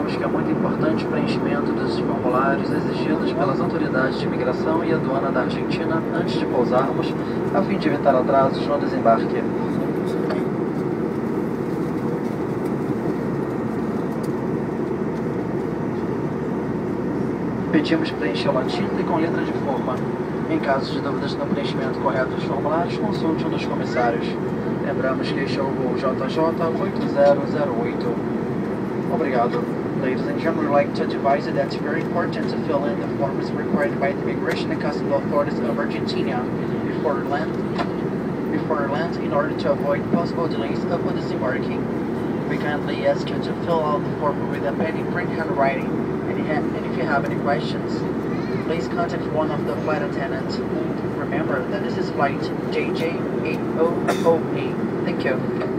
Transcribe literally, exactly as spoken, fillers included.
informamos que é muito importante o preenchimento dos formulários exigidos pelas autoridades de imigração e aduana da Argentina antes de pousarmos, a fim de evitar atrasos no desembarque. Pedimos preenchê-lo a tinta e com letra de forma. Em caso de dúvidas no preenchimento correto dos formulários, consulte um dos comissários. Lembramos que este é o voo J J oito zero zero oito. Obrigado. Ladies and gentlemen, I'd like to advise you that it's very important to fill in the forms required by the Immigration and Customs authorities of Argentina before land, before land in order to avoid possible delays upon disembarking. We kindly ask you to fill out the form with a pen in print handwriting, and, and if you have any questions, please contact one of the flight attendants. Remember that this is flight J J eight zero zero eight. Thank you.